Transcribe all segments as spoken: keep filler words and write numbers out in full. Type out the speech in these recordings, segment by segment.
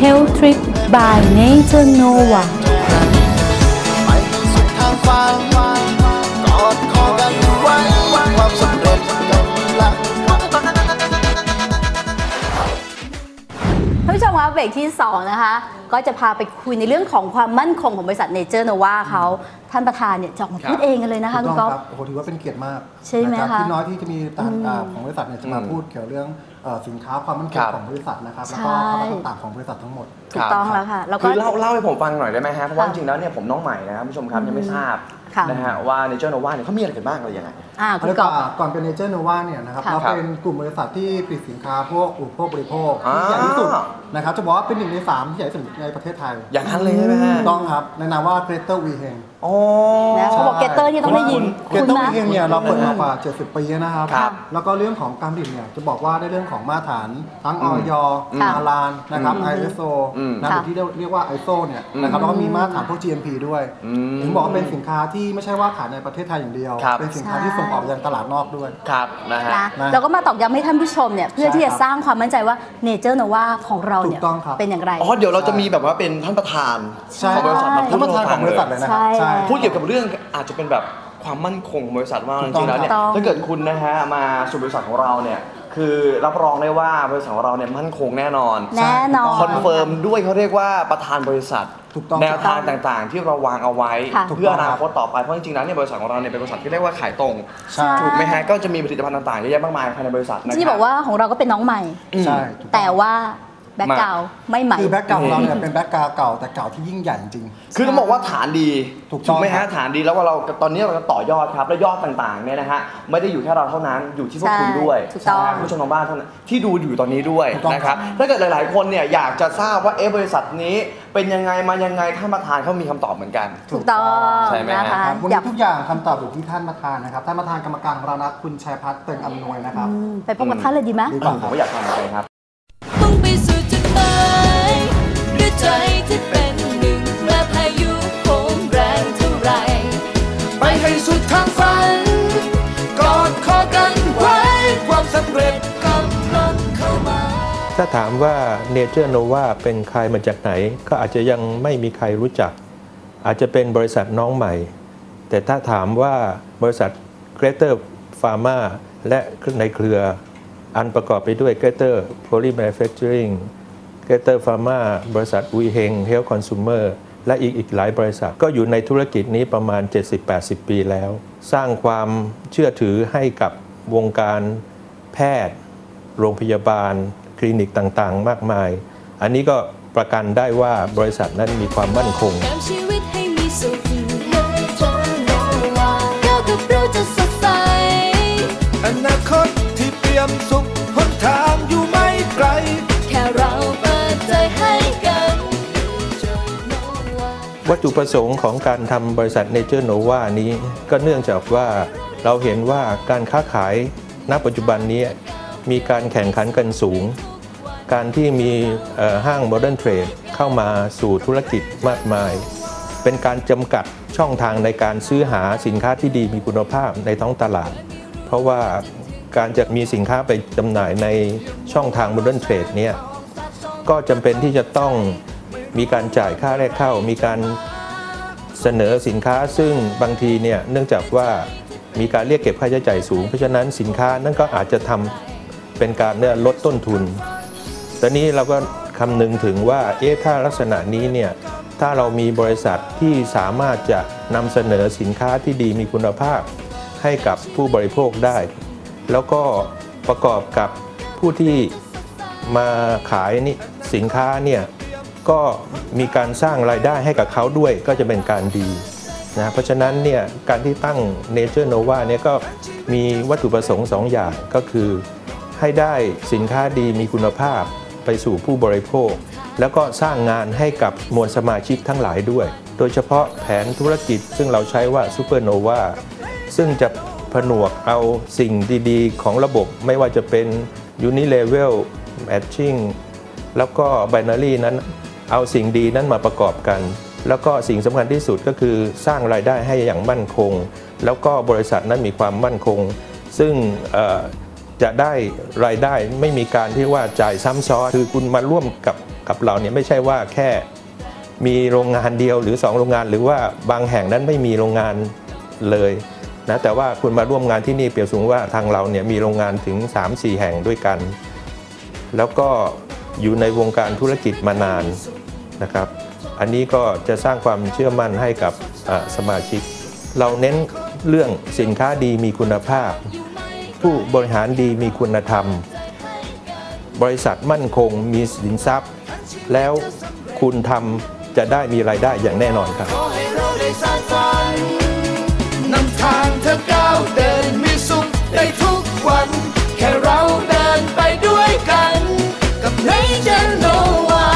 Health Trip by Nature Nova ไปสุดทางฝันกอดคอกันไว้ความสำเร็จกำลังท่านผู้ชมคะเบรกที่สองนะคะก็จะพาไปคุยในเรื่องของความมั่นคงของบริษัท Nature Nova เขาท่านประธานเนี่ยจะออกมาพูดเองกันเลยนะคะคุณก๊อฟโอ้โหถือว่าเป็นเกียรติมากใช่ไหมคะที่น้อยที่จะมีต่างๆของบริษัทเนี่ยจะมาพูดเกี่ยวเรื่องสินค้าความมั่นคงของบริษัทนะครับแล้วก็ความต่างๆของบริษัททั้งหมดถูกต้องแล้วค่ะคือเล่าเล่าให้ผมฟังหน่อยได้ไหมฮะเพราะว่าจริงๆแล้วเนี่ยผมน้องใหม่นะครับผู้ชมครับยังไม่ทราบนะฮะว่า Nature Nova เนี่ยเขามีอะไรกันบ้างอะไรยังไงคุณก๊อฟก่อนเป็น Nature Nova เนี่ยนะครับเราเป็นกลุ่มบริษัทที่ผลิตสินค้าพวกอุปโภคบริโภคที่ใหญ่ที่สุดนะครับจะบอกว่าเป็นหนึ่งในสามที่ใหญ่ที่สุดในประเทศไทยอย่างนั้นเลยใช่ไหมฮะต้องครับในนามว่า Greater We Heng อ๋อเขาบอก Greater ที่ต้องได้ยิน Greater We Heng เนี่ยเราเปิดมากว่าเจ็ดสิบปีนะครับแล้วก็เรื่องของการผลิตเนี่ยจะบอกว่าได้เรื่องของมาตรฐานทั้ง ออย อาลานนะครับ ไอ เอส โอ นะหรือที่เรียกว่า ไอ เอส โอ เนี่ยนะครับแล้วก็มีมาตรฐานพวก จี เอ็ม พี ด้วยถึงบอกว่าเป็นสินค้าที่ไม่ใช่ว่าขายในประเทศไทยอย่างเดียวเป็นสินค้าที่ส่งออกยังตลาดนอกด้วยครับนะฮะเราก็มาตอกย้ำให้ท่านผู้ชมเนี่ยเพื่อที่จะสร้างความมั่นใจว่า Nature Nova ของเราเนี่ยเป็นอย่างไรอ๋อเดี๋ยวเราจะมีแบบว่าเป็นท่านประธานของบริษัทมาพูดท่านประธานของบริษัทเลยนะใช่พูดเกี่ยวกับเรื่องอาจจะเป็นแบบความมั่นคงบริษัทว่าจริงๆแล้วเนี่ยถ้าเกิดคุณนะฮะมาสู่บริษัทของเราเนี่ยคือรับรองได้ว่าบริษัทของเราเนี่ยมั่นคงแน่นอนแน่นอนคอนเฟิร์มด้วยเขาเรียกว่าประธานบริษัทแนวทางต่างๆที่เราวางเอาไว้เพื่ออนาคตต่อไปเพราะจริงๆแล้วเนี่ยบริษัทของเราเนี่ยเป็นบริษัทที่เรียกว่าขายตรงถูกไหมฮะก็จะมีผลิตภัณฑ์ต่างๆเยอะแยะมากมายภายในบริษัทนะครับที่บอกว่าของเราก็เป็นน้องใหม่ใช่แต่ว่าแบ็คกราวด์ไม่ใหม่คือแบ็คกราวด์ของเราเนี่ยเป็นแบ็คกราวด์เก่าแต่เก่าที่ยิ่งใหญ่จริงคือต้องบอกว่าฐานดีถูกไหมฮะฐานดีแล้วว่าเราตอนนี้เราจะต่อยอดครับและยอดต่างๆเนี่ยนะฮะไม่ได้อยู่แค่เราเท่านั้นอยู่ที่พวกคุณด้วยผู้ชมทางบ้านเท่านั้นที่ดูอยู่ตอนนี้ด้วยนะครับถ้าเกิดหลายๆคนเนี่ยอยากจะทราบว่าเอ๊ะบริษัทนี้เป็นยังไงมายังไงท่านประธานเขามีคำตอบเหมือนกันถูกต้องใช่ไหมนะคะวันนี้ทุกอย่างคำตอบอยู่ที่ท่านประธานนะครับท่านประธานกรรมการของเรานะคุณชัยพัฒน์เติงอำนวยนะครับไปพบกับท่านเลยดีไหมผมก็อยากฟังเลยครับต้องไปสู่จุดหมายด้วยใจที่เป็นหนึ่งแม้พายุโหมแรงเท่าไรไปให้สุดทางฝันกอดคอกันไว้ความสำเร็จกำลังเข้ามาถ้าถามว่า Nature Nova เป็นใครมาจากไหนก็อาจจะยังไม่มีใครรู้จักอาจจะเป็นบริษัทน้องใหม่แต่ถ้าถามว่าบริษัท Greater Pharma และในเครืออันประกอบไปด้วย Greater Poly Manufacturing Greater Pharma บริษัท We Heng Health Consumer และอีกอีกหลายบริษัทก็อยู่ในธุรกิจนี้ประมาณ เจ็ดสิบถึงแปดสิบ ปีแล้วสร้างความเชื่อถือให้กับวงการแพทย์โรงพยาบาลคลินิกต่างๆมากมายอันนี้ก็ประกันได้ว่าบริษัทนั้นมีความมั่นคงชีวิตให้มีสุขก้าวกับเราจะสดใสอนาคตที่เปี่ยมสุขหนทางอยู่ไม่ไกลแค่เราเปิดใจให้กันวัตถุประสงค์ของการทำบริษัท Nature Nova นี้ก็เนื่องจากว่าเราเห็นว่าการค้าขายณปัจจุบันนี้มีการแข่งขันกันสูงการที่มีห้าง Modern Trade เข้ามาสู่ธุรกิจมากมายเป็นการจำกัดช่องทางในการซื้อหาสินค้าที่ดีมีคุณภาพในท้องตลาดเพราะว่าการจะมีสินค้าไปจำหน่ายในช่องทาง Modern Trade เนี่ยก็จำเป็นที่จะต้องมีการจ่ายค่าแรกเข้ามีการเสนอสินค้าซึ่งบางทีเนี่ยเนื่องจากว่ามีการเรียกเก็บค่าใช้จ่ายสูงเพราะฉะนั้นสินค้านั้นก็อาจจะทำเป็นการเนี่ยลดต้นทุนตอนนี้เราก็คำนึงถึงว่าเอ๊ะถ้าลักษณะนี้เนี่ยถ้าเรามีบริษัทที่สามารถจะนำเสนอสินค้าที่ดีมีคุณภาพให้กับผู้บริโภคได้แล้วก็ประกอบกับผู้ที่มาขายนี่สินค้าเนี่ยก็มีการสร้างรายได้ให้กับเขาด้วยก็จะเป็นการดีนะเพราะฉะนั้นเนี่ยการที่ตั้ง Nature Nova เนี่ยก็มีวัตถุประสงค์สองอย่างก็คือให้ได้สินค้าดีมีคุณภาพไปสู่ผู้บริโภคแล้วก็สร้างงานให้กับมวลสมาชิกทั้งหลายด้วยโดยเฉพาะแผนธุรกิจซึ่งเราใช้ว่า Super Nova ซึ่งจะผนวกเอาสิ่งดีๆของระบบไม่ว่าจะเป็น Unilevel Matching แล้วก็ Binary นั้นเอาสิ่งดีนั้นมาประกอบกันแล้วก็สิ่งสำคัญที่สุดก็คือสร้างรายได้ให้อย่างมั่นคงแล้วก็บริษัทนั้นมีความมั่นคงซึ่งจะได้รายได้ไม่มีการที่ว่าจ่ายซ้ำซ้อนคือคุณมาร่วมกับกับเราเนี่ยไม่ใช่ว่าแค่มีโรงงานเดียวหรือสองโรงงานหรือว่าบางแห่งนั้นไม่มีโรงงานเลยนะแต่ว่าคุณมาร่วมงานที่นี่เปรียบเสมือนว่าทางเราเนี่ยมีโรงงานถึง สามสี่ แห่งด้วยกันแล้วก็อยู่ในวงการธุรกิจมานานนะครับอันนี้ก็จะสร้างความเชื่อมั่นให้กับสมาชิกเราเน้นเรื่องสินค้าดีมีคุณภาพผู้บริหารดีมีคุณธรรมบริษัทมั่นคงมีสินทรัพย์แล้วคุณทำจะได้มีรายได้อย่างแน่นอนครับขอให้เราได้สานฝันนำทางเธอก้าวเดินมีสุขได้ทุกวันแค่เราเดินไปด้วยกันกับ Nature Nova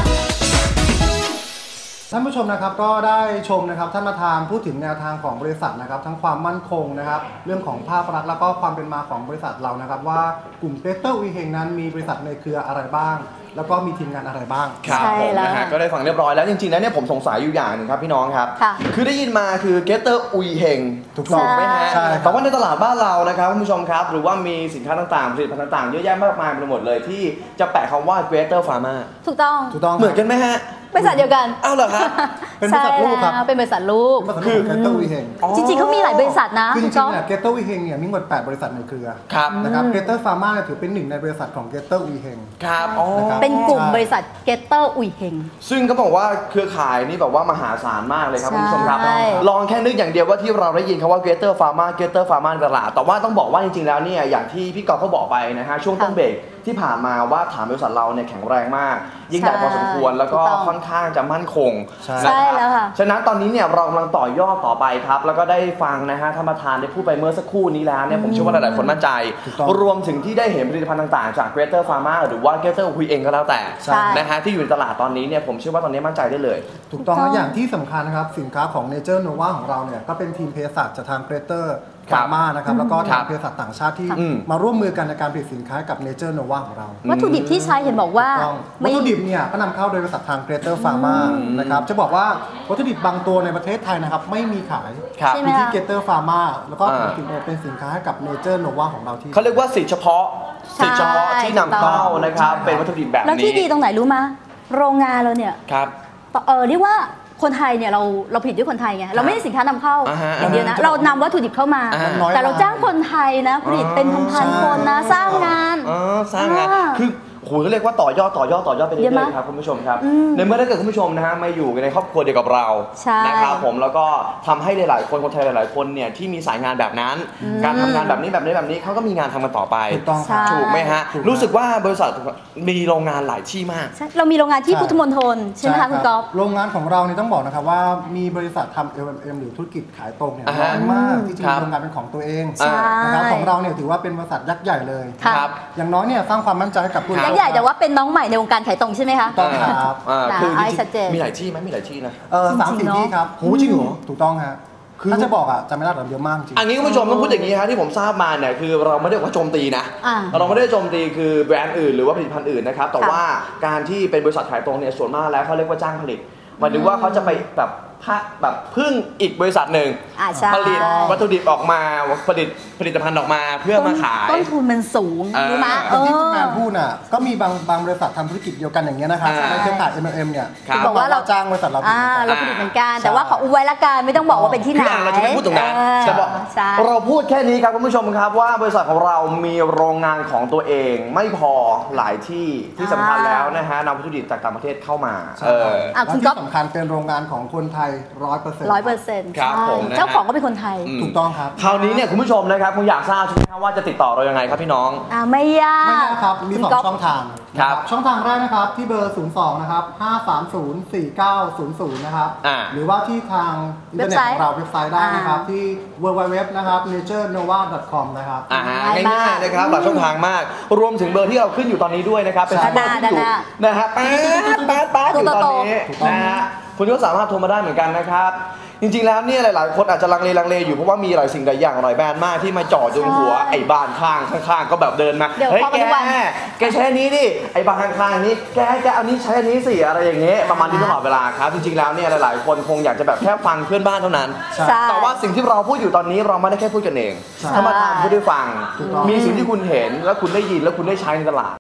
ท่านผู้ชมนะครับก็ได้ชมนะครับท่านประธานพูดถึงแนวทางของบริษัทนะครับทั้งความมั่นคงนะครับเรื่องของภาพลักษณ์แล้วก็ความเป็นมาของบริษัทเรานะครับว่ากลุ่มเกรเตอร์อุยเฮงนั้นมีบริษัทในเครืออะไรบ้างแล้วก็มีทีมงานอะไรบ้างครับใช่ผมแล้วนะฮะก็ได้ฟังเรียบร้อยแล้วจริงๆแล้วเนี่ยผมสงสัยอยู่อย่างหนึงครับพี่น้องครับค่ะคือได้ยินมาคือเกเตอร์อุยเฮงถูกต้องไหมฮะใช่ครับแต่ว่าในตลาดบ้านเรานะครับคุณผู้ชมครับหรือว่ามีสินค้าต่างๆผลิตภัณฑ์ต่างๆเยอะแยะมากมายไปหมดเลยที่จะแปะคำว่า Greater Pharma ถูกต้องถูกต้องเหมือนกันไหมฮะบริษัทเดียวกันอ้าวเหรอครับเป็นบริษัทลูกครับใช่แล้วเป็นบริษัทลูกเป็นบริษัทลูกของเกรเตอร์อุยเฮงจริงๆเขามีหลายบริษัทนะคือจคุณริก๊งอฟๆเนี่ยเกรเตอร์อุยเฮงเนี่ยมีหมดแปดบริษัทในเครือครับนะครับเกรเตอร์ฟาร์มาถือเป็นหนึ่งในบริษัทของเกรเตอร์อุยเฮงครับอ๋อนะครับเป็นกลุ่มบริษัทเกตเตอร์อุยเฮงซึ่งก็บอกว่าเครือข่ายนี่แบบว่ามหาศาลมากเลยครับใช่คุณผู้ชมครับ ลองแค่นึกอย่างเดียวว่าที่เราได้ยินคำว่า Greater Pharma Greater Pharma ในตลาดแต่ว่าต้องบอกว่าจริงๆแล้วเนี่ยอย่างที่พี่กอล์ฟเขาบอกไปนะฮะช่วงต้นเบรกที่ผ่านมาว่าฐานบริษัทเราเนี่ยแข็งแรงมาก ยิ่งใหญ่พอสมควรแล้วก็ถูกต้องค่อนข้างจะมั่นคงใช่นะใช่ครับแล้วค่ะฉะนั้นตอนนี้เนี่ยเรากำลังต่อยอดต่อไปครับแล้วก็ได้ฟังนะฮะท่านประธานได้พูดไปเมื่อสักครู่นี้แล้วเนี่ยผมเชื่อว่าหลายๆคนมั่นใจถูกต้องรวมถึงที่ได้เห็นผลิตภัณฑ์ต่างๆจาก Greater Pharma หรือว่า Greater คุยเองก็แล้วแต่ใช่นะฮะที่อยู่ในตลาดตอนนี้เนี่ยผมเชื่อว่าตอนนี้มั่นใจได้เลยถูกต้องและอย่างที่สำคัญนะครับสินค้าของ Nature Nova ของเราเนี่ยก็เป็นทีมเภสัชจากทาง Greater ครัฟาบร์มานะครับแล้วก็ครัทางบเภสัชต่างชาติที่อืมมาร่วมมือกันในการผลิตสินค้ากับ Nature Nova ของเราวัตถุดิบที่ใช้เห็นบอกว่าถูกต้องไม่วัตถุดิบเนี่ยก็นำเข้าโดยบริษัททาง Greater Pharma นะครับจะบอกว่าวัตถุดิบบางตัวในประเทศไทยนะครับไม่มีขายครับใช่ไหมมีที่คะ Greater Pharma แล้วก็อ่าเป็นสินค้าให้กับ Nature Nova ของเราที่เขาเรียกว่าสิทธิเฉพาะใช่สิทธิเฉพาะที่นำเข้านะครับใช่ครับเป็นวัตถุดิบแบบแล้วนี้ที่ดีตรงไหนรู้มะโรงงานเราเนี่ยครับเออเรียกว่าคนไทยเนี่ยเราเราผลิตด้วยคนไทยไงเราไม่ได้สินค้านำเข้าอ่าฮะอย่างเดียวนะอ่าฮะเรานำวัตถุดิบเข้ามาอ่าแต่เราจ้างคนไทยนะผลิตเป็นพันๆคนนะสร้างงานอ๋อสร้างงานอ่าคือโหเขาเรียกว่าต่อยอดต่อยอดต่อยอดไปเรื่เยอะอยมากๆครับคุณผู้ชมครับอืมในเมื่อถ้าเกิดคุณผู้ชมนะฮะมาอยู่ในครอบครัวเดียวกับเราใช่นะครับผมแล้วก็ทำให้หลายๆคนคนไทยหลายๆคนเนี่ยที่มีสายงานแบบนั้น การทำงานแบบนี้แบบนี้แบบนี้เขาก็มีงานทำกันต่อไปถูกต้องครับใช่ถูกไหมฮะถูกครับรู้สึกว่าบริษัทมีโรงงานหลายที่มากใช่เรามีโรงงานที่ใช่พุทธมณฑลใช่ไหมรัคะคุณก๊อฟโรงงานของเรานี่ต้องบอกนะครับว่ามีบริษัททำ เอล เอ็ม เอ็ม หรือธุรกิจขายตรงเนี่ยอ่าน้ฮะอยมากที่จะครัมีบโรงงานเป็นของตัวเองใช่นะครับของเราเนี่ยถือว่าเป็นบริษัทยักษ์ใหญ่เลยค่ะครับอย่างน้อยเนี่ยสร้างความมั่นใจให้กับผู้ยักษ์ใหญ่แต่ว่าเป็นน้องใหม่ในวงการขายตรงใช่ไหมคะต้องครับอ่านะคือจให้ริงชัดเจนๆมีหลายที่ไหมมีหลายที่นะเออสามจริสี่งๆเนอะที่ครับโหจริงเหรอถูกต้องฮะคือถ้าจะบอกอ่ะจำไม่ได้แต่เยอะมากจริงอันนี้คุณผู้ชมต้องพูดอย่างนี้ฮะที่ผมทราบมาเนี่ยคือเราไม่ได้ว่าโจมตีนะอ่าเราไม่ได้โจมตีคือแบรนด์อื่นหรือว่าผลิตภัณฑ์อื่นนะครับแต่ค่ะว่าการที่เป็นบริษัทขายตรงเนี่ยส่วนมากแล้วเขาเรียกว่าจ้างผลิตหมายถึงว่าเขาจะไปแบบพะแบบพึ่งอีกบริษัทหนึ่งอ่าใช่ผลิตวัตถุดิบออกมาผลิตผลิตภัณฑ์ออกมาเพื่อมาขายต้นทุนมันสูงเออรู้ไหมแต่ที่คุณแมนพูดน่ะก็มีบางบางบริษัททำธุรกิจเดียวกันอย่างเงี้ยนะครับอ่าในเครือข่าย เอ็ม เอ็ม เนี่ยครับบอกว่าเราจ้างบริษัทเราอ่าเราผลิตเหมือนกันแต่ว่าขออุไว้ละกันไม่ต้องบอกว่าเป็นที่ไหนคืออ่านเราจะไม่พูดตรงนั้นเออจะบอกใช่เราพูดแค่นี้ครับคุณผู้ชมครับว่าบริษัทของเรามีโรงงานของตัวเองไม่พอหลายที่ที่สำคัญแล้วนะฮะนำวัตถุดิบจากต่างประเทศเข้ามาใช่เอออ่ะและคุณที่ก๊อฟสำคัญเป็นโรงงานของคนไทยร้อยเปอร์เซ็นต์ร้อยเปอร์เซ็นต์ครับผมนะฮะเจ้าของก็เป็นคนไทยอืมถูกต้องครับคราวนี้เนี่ยคุณผู้ชมนะครับคงอยากทราบใช่ไหมครับว่าจะติดต่อเรายังไงครับพี่น้องอ่าไม่ยากไม่ยากครับ มีคุณสองก๊อฟช่องทางครับช่องทางแรกนะครับที่เบอร์ ศูนย์ สอง นะครับ ห้า สาม ศูนย์ สี่ เก้า ศูนย์ ศูนย์ นะครับอ่าหรือว่าที่ทางอินเทอร์เน็ตของเราเว็บไซต์ได้นะครับ ที่ ดับเบิลยู ดับเบิลยู ดับเบิลยู นะครับ เนเจอร์โนวา ดอท คอม นะครับอ่าฮะง่ายมากง่ายๆนะครับหลายช่องทางมาก รวมถึงเบอร์ที่เราขึ้นอยู่ตอนนี้ด้วยนะครับ เป็นใช่เบอร์ที่อยู่ด้านหน้านะฮะแป๊ดแป๊ดแป๊ดอยู่ตอนนี้ถูกต้องนะฮะคุณก็สามารถโทรมาได้เหมือนกันนะครับ จริงๆแล้วเนี่ยหลายๆคนอาจจะลังเลลังเลอยู่เพราะว่ามีหลายสิ่งหลายอย่างหลายแบรนด์มากที่มาจ่อจนหัวไอ้บ้านข้างข้างๆก็แบบเดินมาเดี๋ยวเฮ้ยเข้าแกมาทุกวันแกใช้อันนี้ดิไอ้บ้านข้างๆนี้แกแกเอานี้ใช้อันนี้สิอะไรอย่างเงี้ยประมาณนี้ตลอดเวลาครับจริงๆแล้วเนี่ยหลายๆคนคงอยากจะแบบแค่ฟังเพื่อนบ้านเท่านั้นใช่ใช่แต่ว่าสิ่งที่เราพูดอยู่ตอนนี้เราไม่ได้แค่พูดกันเองใช่ถ้ามาทำพูดได้ฟังถูกต้องมีสิ่งที่คุณเห็นแล้วคุณได้ยินแล้วคุณได้ใช้ในตลาด